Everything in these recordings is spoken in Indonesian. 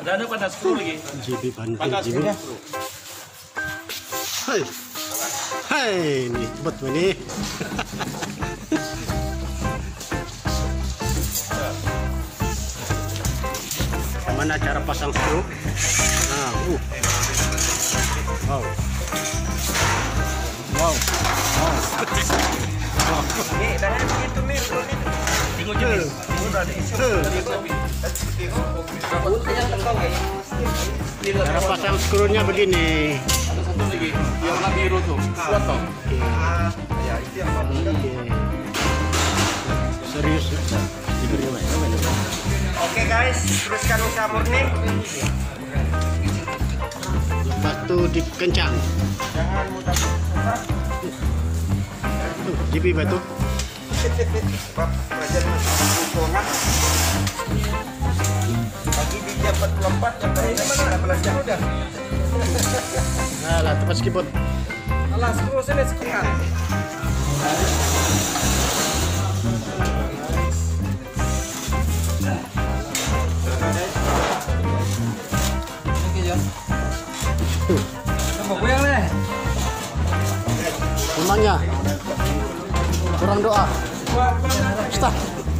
Ada panas skru lagi. JB banting JB. Hai. Hai, ini bet ini. Mana cara pasang skru? Nah, wow. Wow. Wow. Nih, dah itu nih, Tengok je. Udah nih. Cara pasang skrunya begini. Ada satu lagi. Yang warna biru tuh. Kuat toh. ya itu yang Serius. Oke guys, teruskan usaha murni. Lepas itu dikencang. Jangan mudah-mudah. JB batu. Sebab pelajar masih hubungan. Pagi di jam 44 jam ini mana 16 jam udah. Nah, lah tepat skipot. Alas, terus saya sekian. Rumahnya kurang doa. Stop.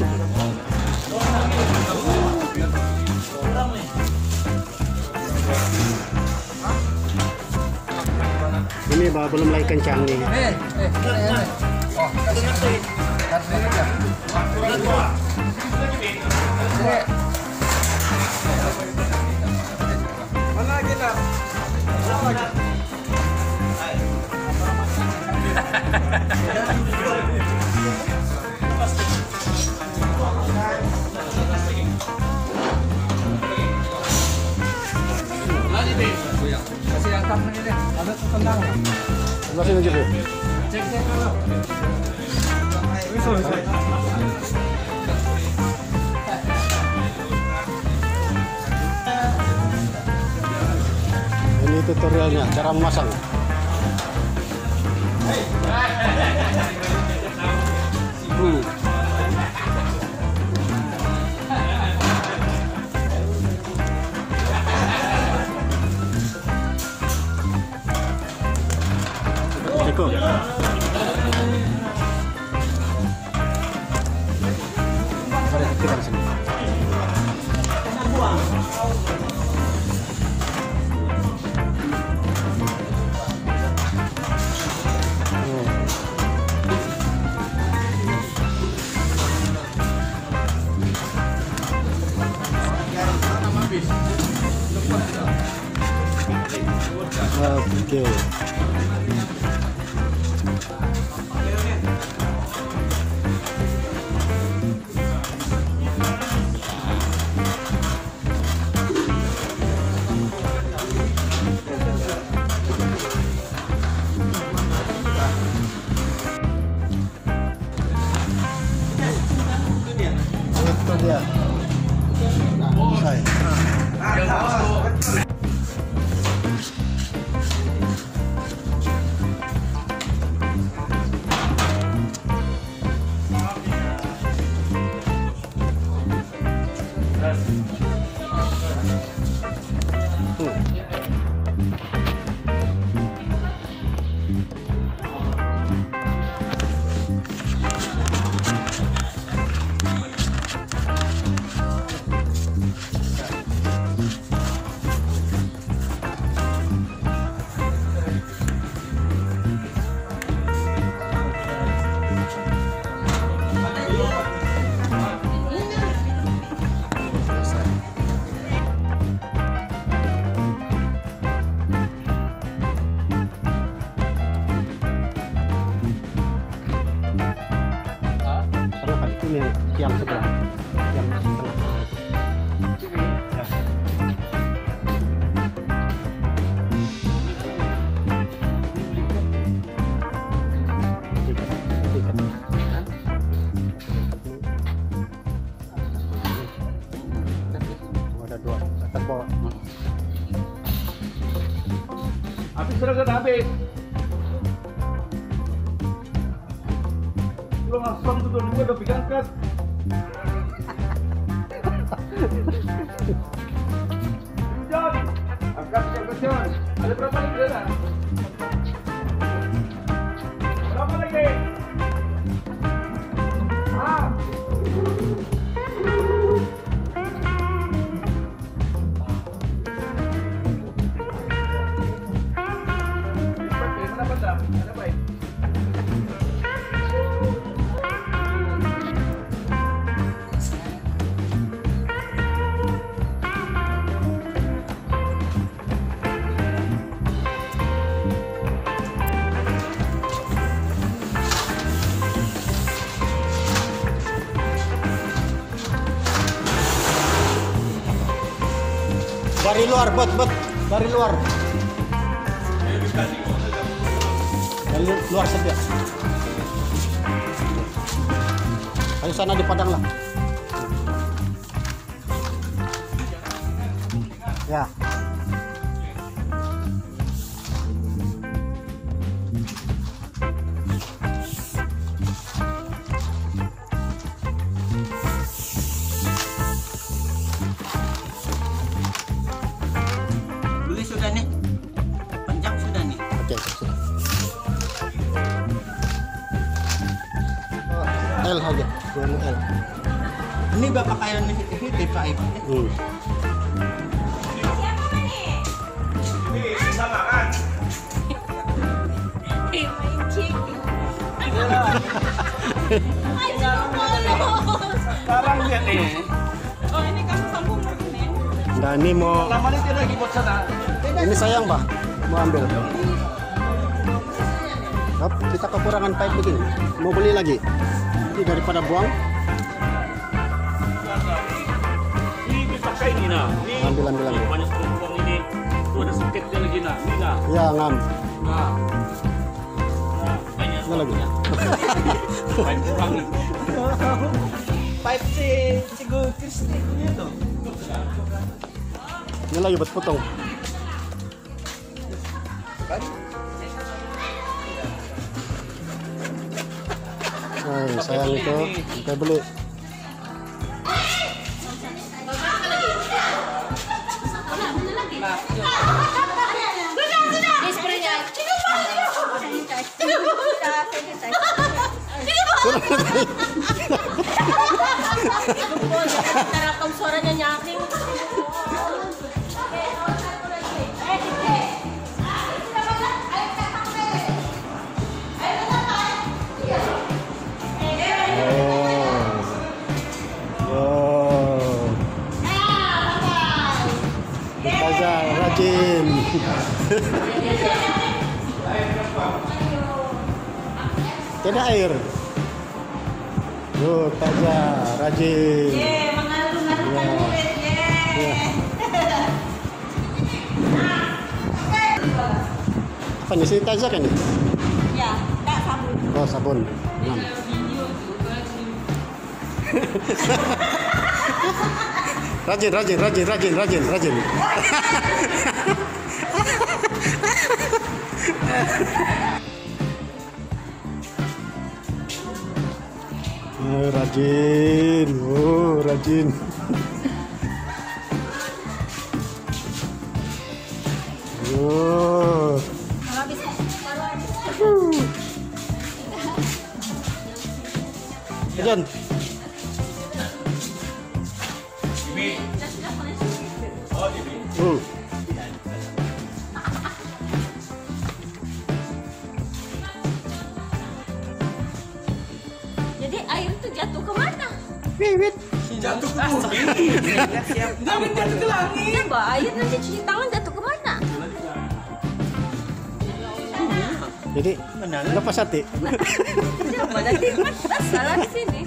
Ini belum lagi kencang nih. Oh, mana kita? Kasih yang tam ini deh. Ada tenang. Sebelah sini JB. Cek kalau. Ini tutorialnya cara memasang. Eko. Kita di sini. Oke. Itu dia. Selesai. Ini tiang sebelah, tiang setengah. Ya. Ada dua, atas bawah. Habis seragam habis. Belum langsung tuh gue udah pegang kat. berapa lagi Dana? Berapa lagi? Ah. Mana benda? Ada baik. Dari luar, bet. Dari luar. Dari luar saja. Ayo sana di padang lah. Ya. Beli sudah nih. Panjang sudah nih. Oke. Oh, L saja. Yang L. Ini bapak kayak ini Pak Ibu. Ini sama kan? Sekarang lihat nih. Oh ini kamu sambung lagi nih. Nah ini mau, Lama ini dia lagi buat sana. ini sayang bah, mau ambil. Hop, kita kekurangan pipe begini, mau beli lagi. Ini daripada buang, Ini dipakai ini nah. Ini ambil lagi. banyak perempuan ini. Tuh ada suketnya lagi nah. Ini nah. Ya ngam, Nah. Banyak ini lagi. banyak kurang nih. Pipe si Gukis nih tuh. Ini lagi buat potong. Nah, sayang itu, kita beli. Terekam suaranya nyaring. Oh, Taza rajin. Tidak air. Tuh, Taza rajin. Mengalu-ngalukan murid, Ya. Apa nih sih Taza kan nih? Ya, tak sabun. Oh, sabun. Ngam. Rajin. Rajin. Oh. John. Jadi air itu jatuh ke mana? Wiwit. Jatuh ke bumi. Jangan jatuh ke langit. Ya, Mbak, air nanti cuci tangan jatuh ke mana? Jadi lepas hati. Coba nanti mas salah di sini.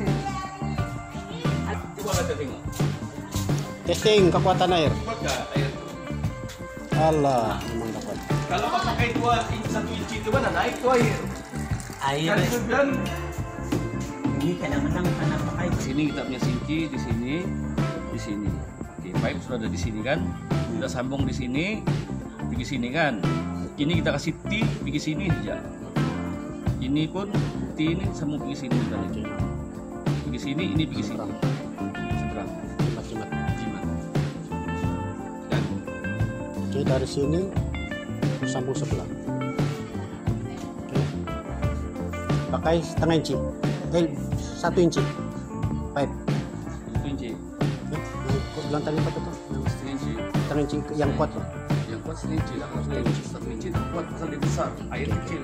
Coba kita tengok. Testing kekuatan air. Kuat nggak air? Allah, memang dapat. Kalau kau pakai 1 inci itu mana naik tuh air? Air Kan itu bilang ini kadang-kadang anak pakai Di sini kita punya sinki di sini. Oke, pipe sudah ada di sini kan. Kita sambung di sini, pergi sini kan. Ini kita kasih T pergi sini aja. Ini pun T ini sambung pergi sini kan. Pergi sini, ini pergi sini. Seberang. Jimat. Jimat. Dan Oke, dari sini sambung sebelah. Oke. Pakai setengah inci, 1 inci pipe. 1 inci. Ya, yang kau bilang tadi apa tuh? Yang 1 inci. setengah inci yang kuat tuh. Yang kuat 1 inci lah. 1 inci itu kuat pasal dia besar. Air kecil.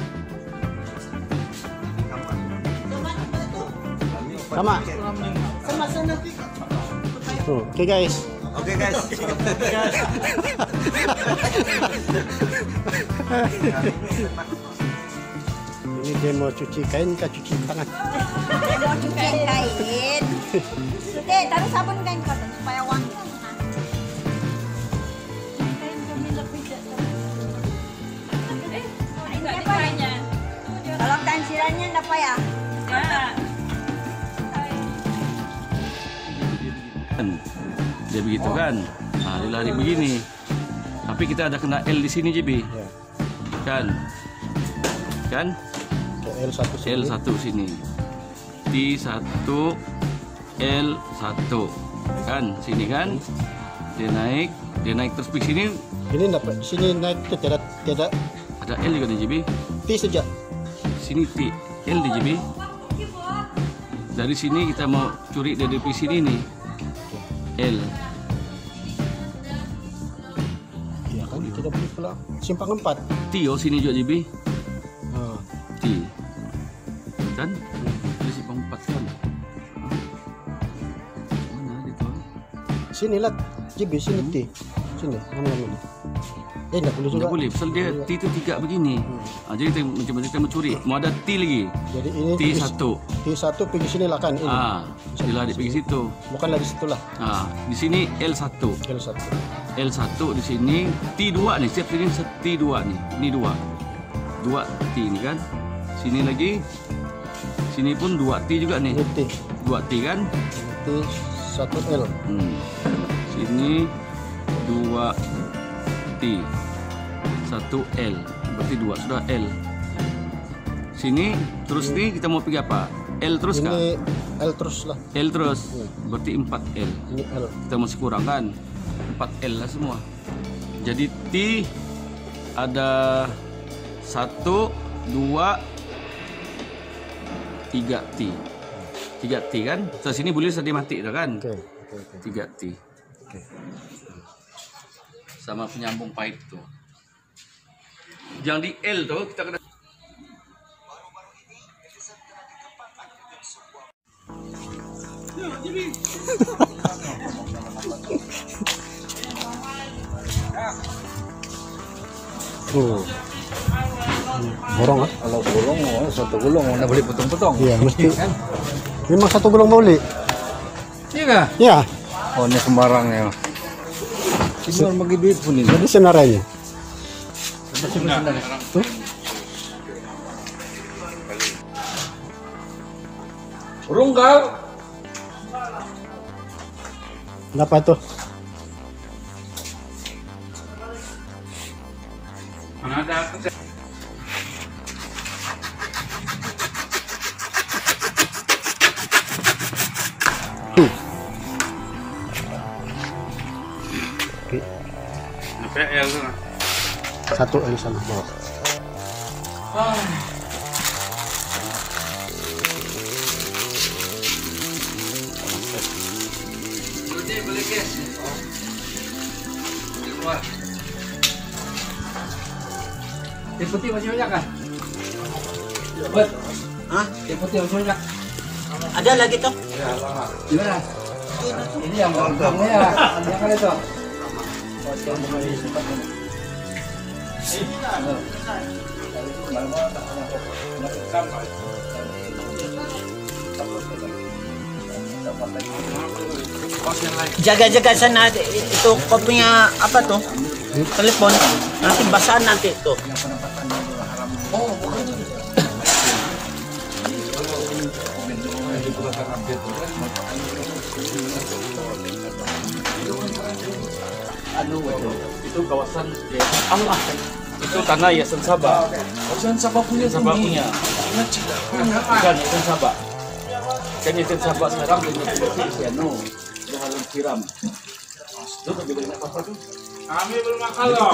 Sama. Tuh, oke guys. Oke guys. Ini dia mau cuci kain kah cuci tangan? Dia mau cuci kain. Sudah, taruh sabun kain cotton supaya wangi. Kalau kain siranya enggak apa ya? Dia begitu kan. Nah, dia lari begini. Tapi kita ada kena L di sini JB. Ya. Kan? Kan? Oke, L1 sini. L1 sini. T1 L1 kan sini kan dia naik terus di sini Ini dapat sini naik ke tidak ada L juga di JB T saja. sini T L di JB dari sini kita mau curi dari sini nih L Ya kan tidak boleh pula simpang 4. T oh sini juga JB Ah, T kan di simpang 4 kan mana itu sini lah JB sini T. Sini, mana ini? Enggak boleh juga. nggak boleh pasal dia T itu 3 begini jadi kita macam kita mau curi mau ada T lagi Jadi ini T1 T1 pergi sini lah kan ini. dia lari pergi situ Bukan lagi situ lah. di sini L1 L1. L1 di sini T2 nih setiap sini T2 nih ini 2 T ini kan sini lagi sini pun 2 T juga nih Ini T. 2 T kan T1L. sini 2 T 1 L berarti 2 sudah L sini terus nih kita mau pergi apa L terus kah Ini L terus lah. L terus berarti 4 L Ini L. kita masih kurang kan 4 L lah semua jadi T ada 1 2 3 T 3 T kan terus sini boleh tadi mati dah kan Oke. 3 T Oke. sama penyambung pipe tuh yang di L tuh kita kena Borong ah. Kalau gulung, satu gulung nggak boleh potong-potong. Iya, mesti. Memang satu gulung boleh. Iya nggak? Ya, Oh ini sembarang ya. Ini orang bagi duit pun ini. jadi senarainya. Tuh. Runggal Kenapa tuh? mana ada Oke. PL sana. Satu L sana bawah. Jadi boleh guys. Keluar. Yang putih masih banyak kan? Buat. Hah? Yang putih masih banyak. Ada lagi tuh. Gimana? Ini yang potongnya ya. Yang kan itu. Jaga-jaga sana itu kopinya apa tuh? Telepon. Nanti basah nanti tuh. Itu kawasan Allah. Itu tanah Yayasan Sabah. Yayasan Sabah punya. Bukan Yayasan Sabah. Kan Yayasan Sabah sekarang belum betul-betul piano. Udah halam siram. Itu bagaimana apa tuh? Kami belum makan loh.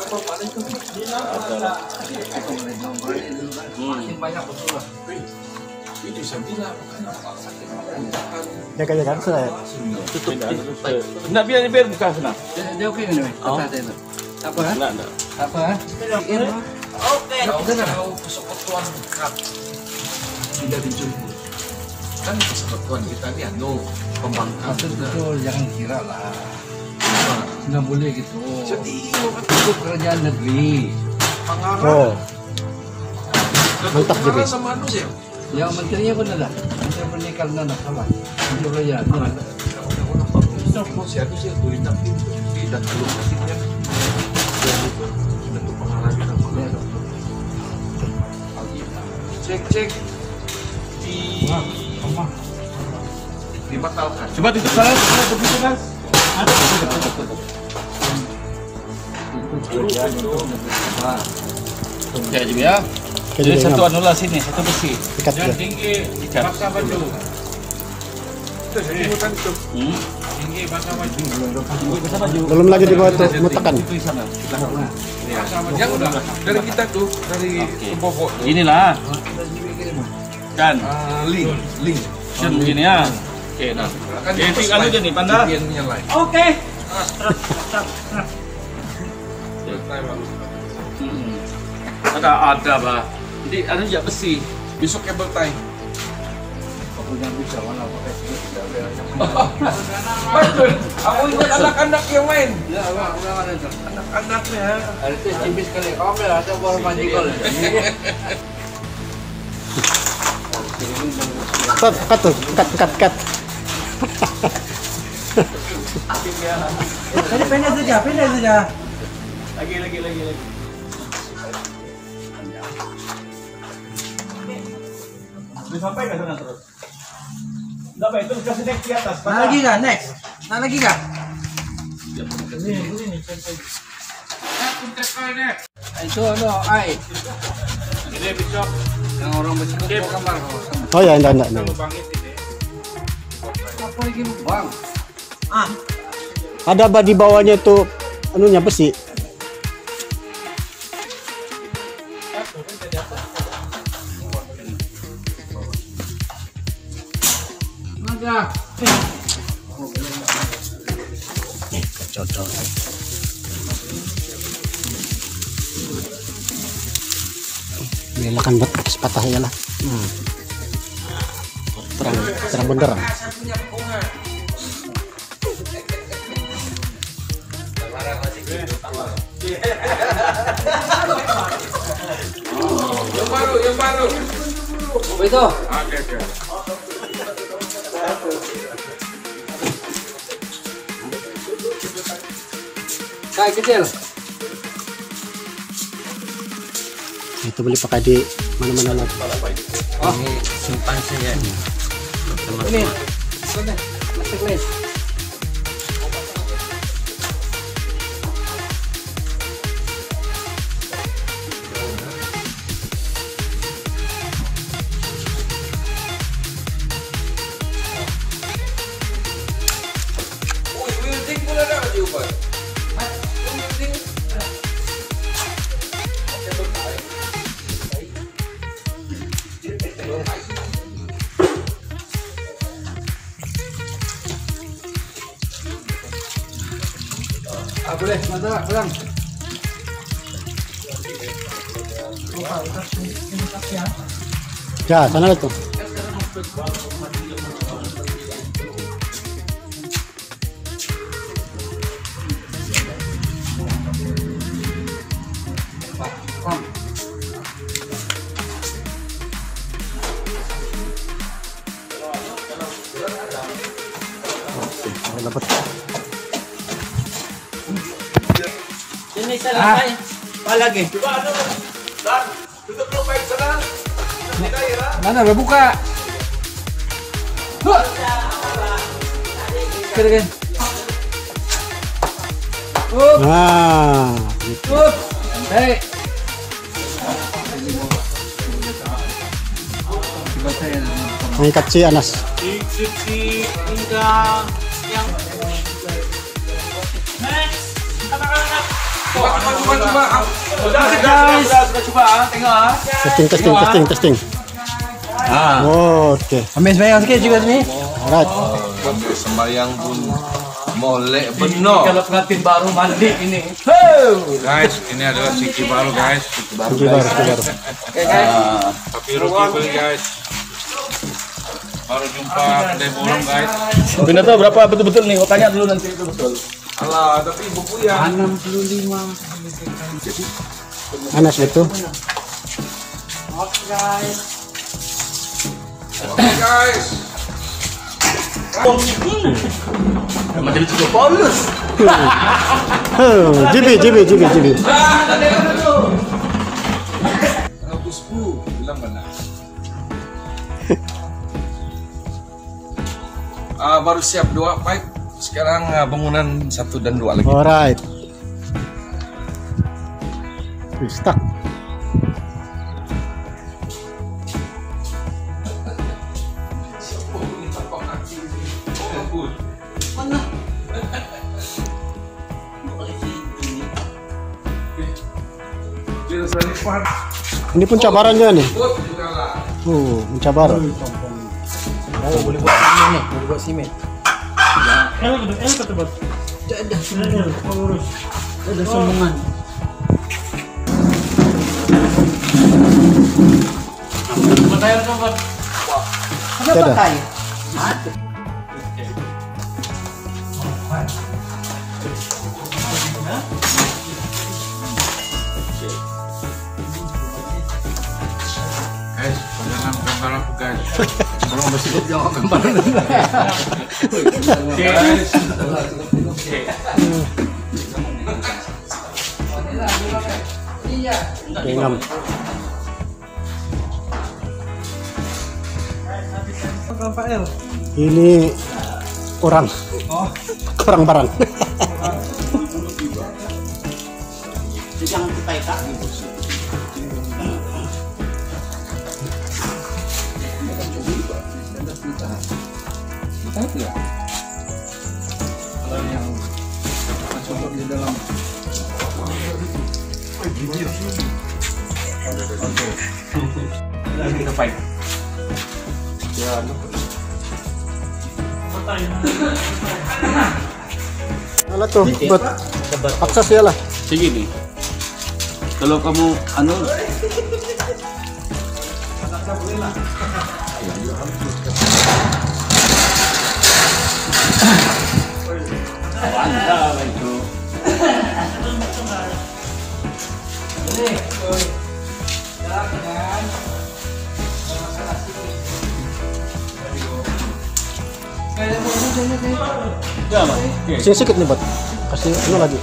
Makin banyak betul lah. Jaga-jaga saya. Tutup. Enggak biar buka sana. Dia oke ini. Oh. Apa? Enggak. Apa? Oke. Kalau persekutuan cup tidak dijemput, kan persekutuan kita ini anu pembangkang. Maksud betul, jangan kira lah. Nggak boleh gitu. Itu kerajaan negeri. Oh, mantap Pengarah jadi. sama anu sih. Yang menterinya pun ada. Menteri pernikahan dan anak sama. Menteri kerajaan. Siapa sih yang tulis tapi tidak perlu pastinya. Bentuk pengalaman apa? Cek dibatalkan. Coba tutup sana, tutup Mas. Ada tutup. Oke aja ya. Jadi Jadi satu ngam. anu lah sini, satu besi. Ikat ya. Tinggi, Ikat. paksa baju. Itu sebutan itu. Hmm. Tinggi, paksa baju. Bisa baju. Belum lagi dibawa tuh mutakan. Itu di sana. Paksa baju. Yang udah dari kita tuh, dari Bobok tuh. Inilah. Kan. Link. Begini ya. Oke, nah. Oke, tinggal aja nih, Panda. Yang lain. Oke. Ada, Pak. Jadi anu ya besi. Besok kabel tie. Betul. Aku ingat anak-anak yang main. Ya, udah ada itu. Anak-anaknya. Ada itu cibis kali. Kamera ada baru majikol. Cut tuh, cut. Tadi pendek saja. Lagi. Sampai ke sana terus. Enggak apa itu kasih naik di atas. Nah lagi kah? Next. Nah lagi kah? Itu ai. Ini besok Yang orang bersikup ke kamar. Oh ya, enggak. bangit ini. Apa lagi bang? Ada di bawahnya tuh anunya besi. Ada. Cocok. Bilakan buat sepatah ya lah. Terang benderang. Yang baru. Betul. Oke. Kayak kecil. Itu boleh pakai di mana-mana lagi. Ini simpan saja. Ini. Mana? Plastik les. Wielding pun ada di Ubay. Boleh, mantap, pulang. Ya, sana lah tuh. Dapat. Sini selesai. Apa lagi? Tutup dulu baik sana. Mana udah buka? Kira-kira. Nah, gitu. Hei. Mengikat si Anas. Hingga yang next. Katakan Sudah coba, tengok. Testing. Ah. Oke. Ambil sembahyang sikit juga sini. Alright. Sembahyang pun molek benar. Kalau pengantin baru mandi ini. Guys, ini adalah Siki baru guys. Siki baru. Tapi Ruki guys. Baru jumpa kedai bolong guys. Bina tahu berapa betul-betul nih? Kau tanya dulu nanti itu betul. Alah, tapi buku ya. 65. Anas betul. Oke guys. Macam itu Paulus. JB. Bilang benar. Baru siap 2 pipe. Sekarang bangunan 1 dan 2 lagi. Alright. Stuck. Ini pun cabarannya nih. Mencabar. Oh, boleh buat simen nih, boleh buat simen. Ada sambungan. Kenapa kayu? Guys, jangan gambar aku guys. Belum masih jawab gambar. Pengam. Ini kurang barang. Jangan kita ikat gitu. Kalau yang masuk di dalam Kita fight. Alah tuh, buat akses ya lah. Segini. Kalau kamu mantap itu. Sini sedikit nih buat kasih lagi.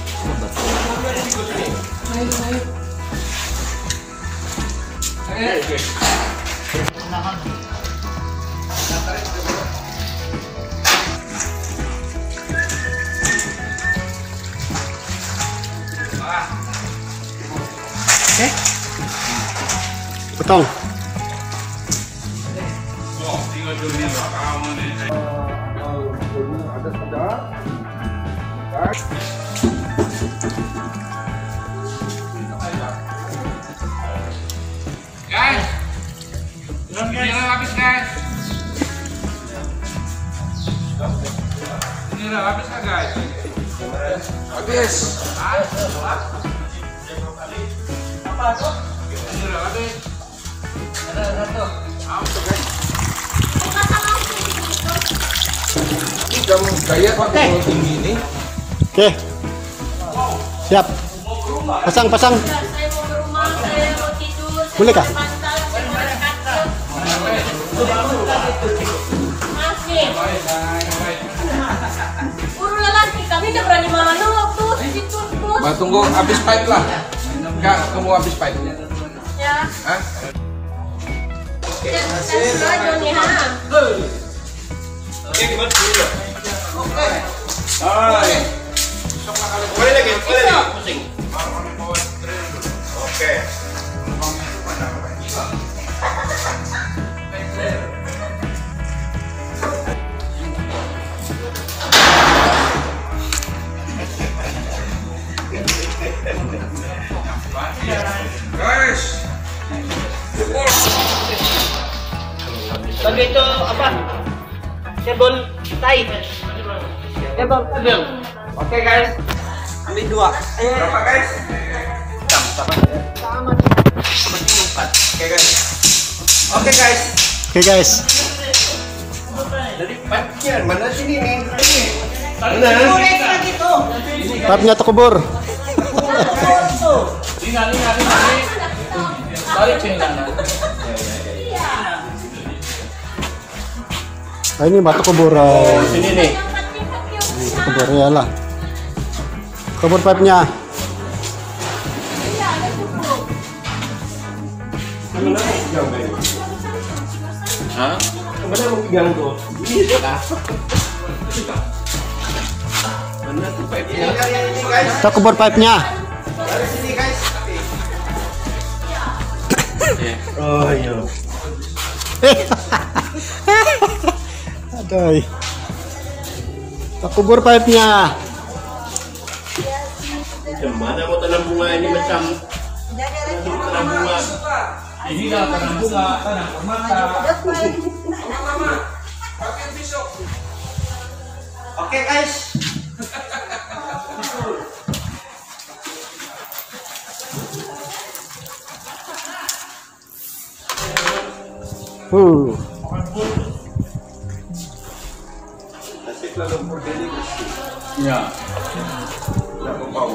Potong. Guys, ini habis guys. Ini habis kan guys? Habis. Apa tuh? Ini habis. Ada satu. Jam gaya pakai tinggi ini. Oke. Siap. Pasang. Saya mau ke rumah, saya mau tidur. Boleh kah? Masih. Uru lelaki kami udah berani mana tuh situ tuh. Bah, tunggu habis pipe lah. Enggak, tunggu habis pipe. Ya. Hah? Kasih nih ha. Boleh lagi. Pusing. Oke. Bang Fadil. Oke guys. Ambil 2. Berapa guys? Sama. Oke guys. Oke guys. Oke guys. Jadi pipe-nya mana sini nih? Pipe-nya terkubur. Ingat. Tarik sini sana. Ah, ini batu kubur. Sini nih. Kubur ya lah. Kubur pipe-nya. Hah? Mana mau pegang tuh? Mana tuh pipe-nya? Ini guys. Kita kubur pipe-nya. Dari sini guys. Oh iya. Aduh. Kita kubur pipe-nya. Mana mau tanam bunga ini macam tanam bunga. Ini lah tanam bunga, tanam permata. Oke guys. Nasib lumpur jadi bersih. Ya. Tidak membau.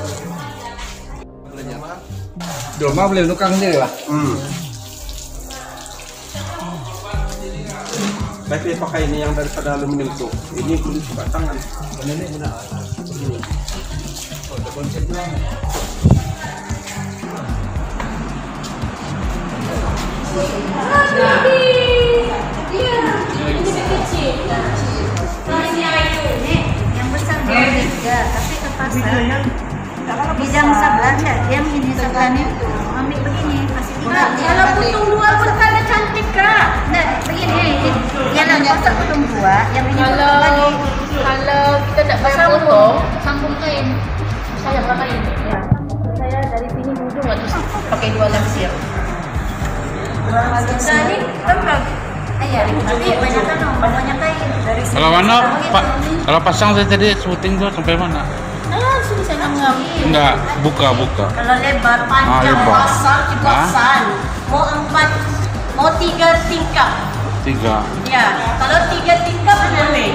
Doma boleh nukang sendiri lah. Baiknya pakai ini yang daripada aluminium tuh. Ini kulit buka tangan. Yang besar baru 3, tapi ke pasar bidang sebelahnya yang ini sebelahnya itu ambil begini kasih kalau potong 2 pun ada cantik kak. Nah begini yang pasar potong 2 yang ini potong lagi. Kalau kita tidak bayar potong, sambung kain. Saya berapa kain? Ya. Saya dari sini ujung terus pakai 2 langsir. Tadi lembab. Iya, tapi banyak kain dari sini. Kalau mana Pak? Kalau pasang saya tadi syuting tuh sampai mana? Sini saya nggak. Enggak, buka. Kalau lebar panjang lebar. besar juga san. Mau 4, mau 3 tingkat. 3. Ya, kalau 3 tingkat boleh.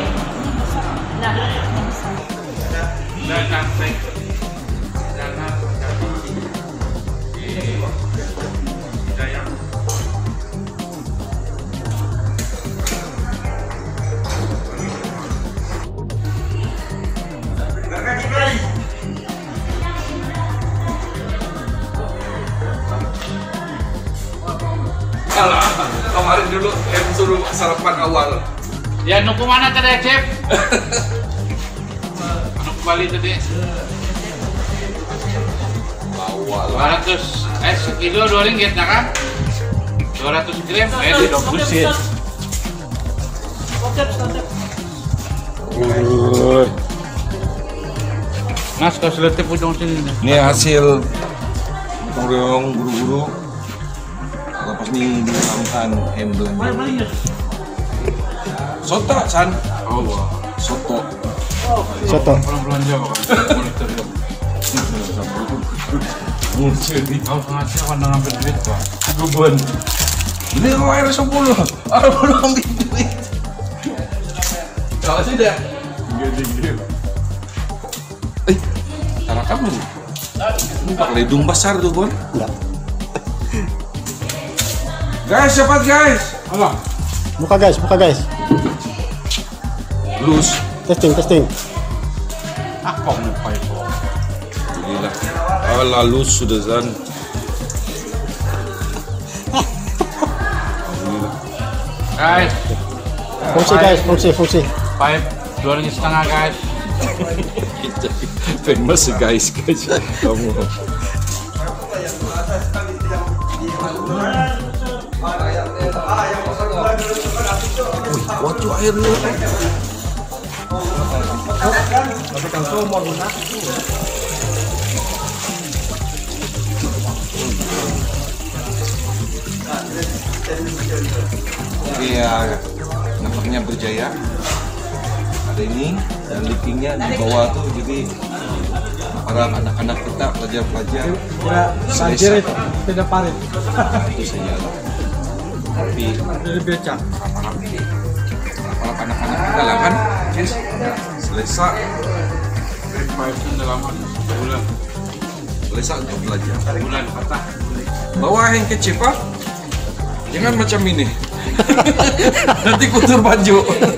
Alah, kemarin dulu suruh sarapan awal. Ya nuku mana tadi, Cep? Nuku Bali tadi. Awal. 200 sekilo 2 ringgit ya kan? 200 gram di 20 sen. Mas kau seletip ujung sini nih. Ini hasil gotong guru-guru. Lepas ini ditanamkan emblem. Soto, San. Oh, wah. Soto. Soto. Belanja kan. Kau sengaja kan ngambil duit Pak. Guban. Ini kok air 10. Orang belum ambil duit. Kalau sudah. Gede. Cara kamu. Ini pakai hidung besar tuh, Bon. Enggak. Guys, cepat guys. Allah. Buka guys. Lus. Testing. Apa lupa itu? Gila. Oh, lalu sudah Zan. Guys, Fungsi. pipe 2,5 ringgit guys. Kita famous guys. Kamu. Waktu air lu. Iya, nampaknya berjaya. ada ini dan linkingnya di bawah tuh, jadi para anak-anak kita pelajar-pelajar Banjir itu, tidak parit. itu saya tapi Dari becak. para anak-anak kita lah kan selesai Grade 5 dalam bulan selesai untuk belajar. bulan patah. Bawa yang kecil pak, jangan macam ini. Nanti kotor baju.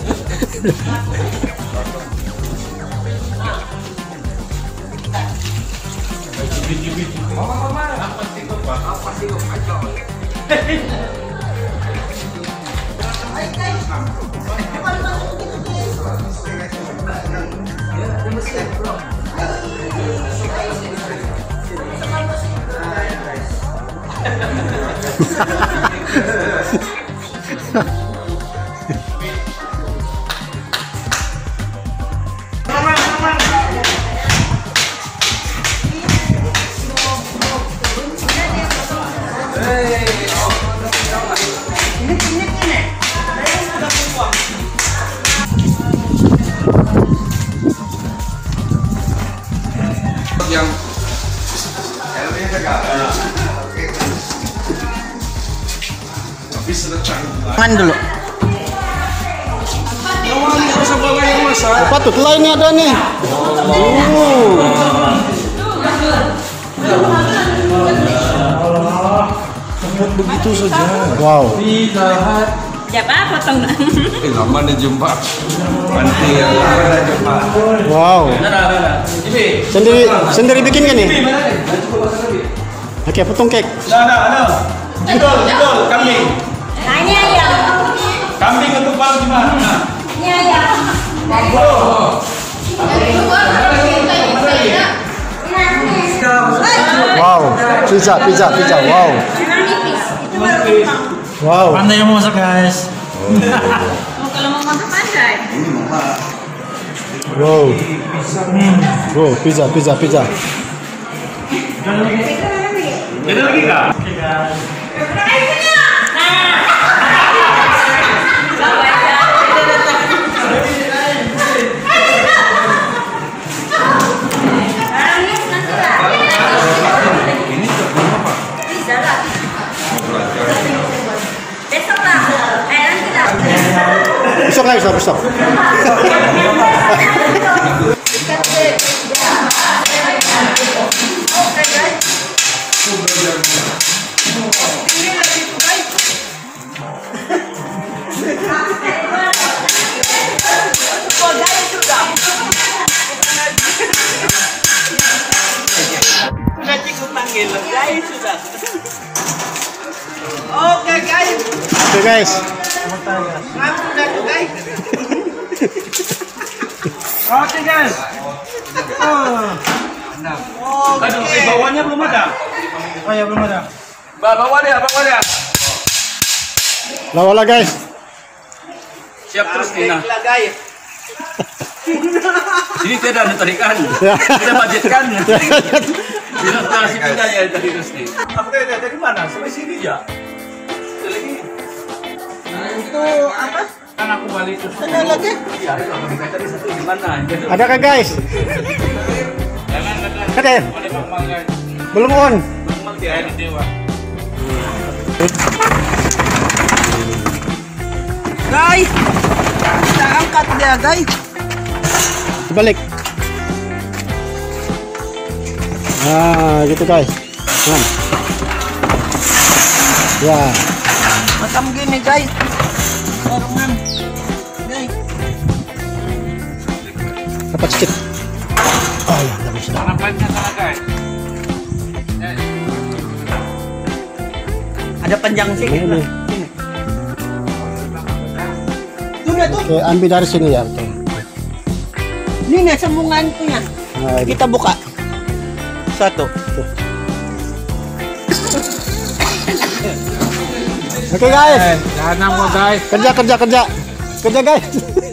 Yang habis recang. Tangan dulu. Apa tuh? Telah ini ada nih. Begitu saja. Wow. Siapa potong? Lama nih jumpa. Nanti yang lama jumpa. Wow. Sendiri bikin kan nih? Oke, potong kek. Judul, kambing. Nah, ini ayam. Kambing ketupat gimana? Ini ayam. Wow. Pizza. Wow. Jangan nipis. Itu baru potong. Wow. Pandai yang mau masak guys. Kalau mau makan pandai. Wow. Wow, pizza. Ada lagi kak? Besok. Oke guys. Oke guys. Oke guys. Aduh, bawahnya belum ada. Oh ya belum ada. Bawa dia. Lawala guys. Siap terus nih nah. Ini tidak ada tarikan. Kita budgetkan. Bila kasih pindahnya dari terus nih. Apa dari mana? Sampai sini ya. Itu apa? Kan aku balik ke Ada lagi? Iya, itu akan dikata di satu di mana? Ada kan guys? Jangan. Ada. Boleh mangga. Belum on. Mangga di dewa. Guys, kita angkat dia guys. Balik. Nah, gitu guys. Nah. Ya. Macam gini guys. Barengan. Guys. Dapat sedikit. Oh ya, dapat sedikit. Harapannya sana guys. Ada panjang sedikit Ini. lah. Sini. Tuh. Oke, ambil dari sini ya. Oke. Ini nih sambungan punya. Nah, ini. Kita buka. Satu. Oke guys. Jangan mau guys. Kerja guys.